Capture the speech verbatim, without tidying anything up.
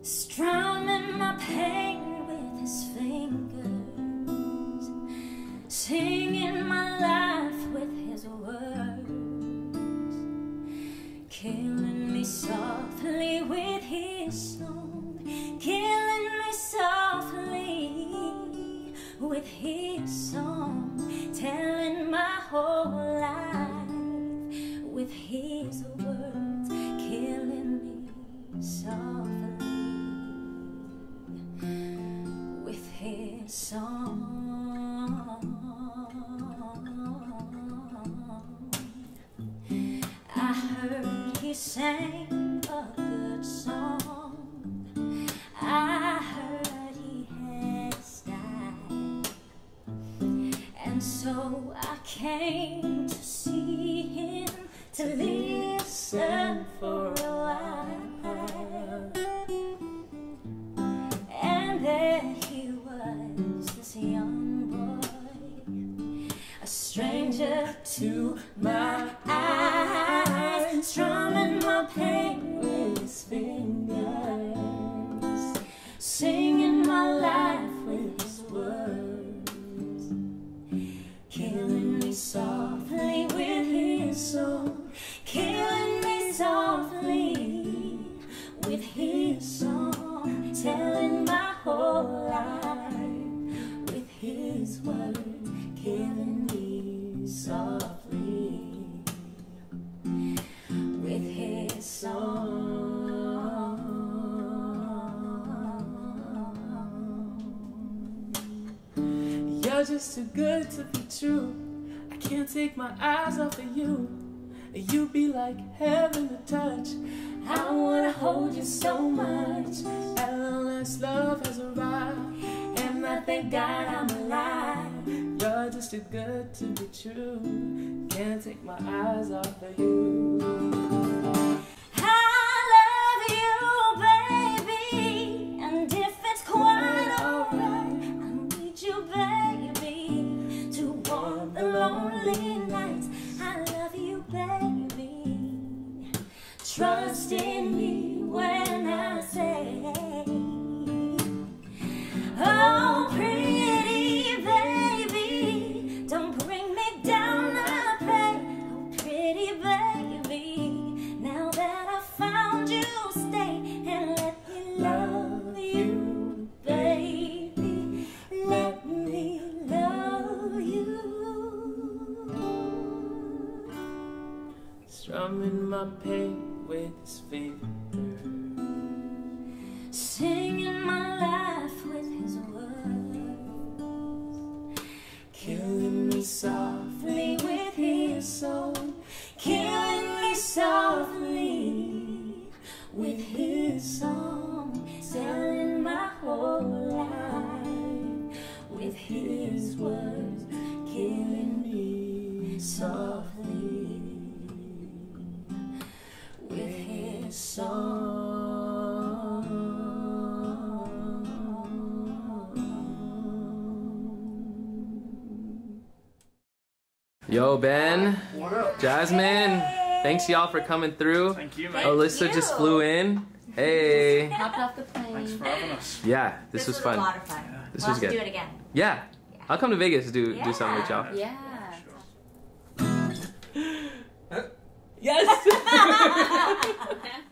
strumming my pain with his fingers, singing my life with his words, killing me softly with his song, killing me softly with his song, telling my whole life with his words, killing me softly with his song. I heard he sang a good song, I heard he had style, and so I came to see him, to listen for a while. And there he was, this young boy, a stranger to my eyes, strumming my pain with his fingers, singing my life with his words, killing me softly with his song, killing me softly with his song, telling my whole life with his words, killing me softly with his song. You're just too good to be true. I can't take my eyes off of you. You be like heaven to touch. I wanna hold you so much. At long last, love has arrived, and I thank God I'm alive. You're just too good to be true. Can't take my eyes off of you. I love you, baby, and if it's quite alright, I need you, baby, to warm the lonely nights. I love you, baby. Trust in me when I say, oh, pretty baby, don't bring me down, I pray. Oh, pretty baby, now that I found you, stay and let me love you, baby. Let me love you. Strumming my pain with his fingers, singing my life with his words, killing me softly with his song, killing me softly with his song, telling my whole life with his words, killing me softly with his song. Yo, Ben, What up? Jasmine, thanks y'all for coming through. Thank you, man. Alyssa you. just flew in. Hey. Hopped off the plane. Thanks for having us. Yeah, this, was, was fun. a lot of fun. This we'll was have good. to do it again. Yeah. Yeah. I'll come to Vegas to do, do something with y'all. Yeah. Yes!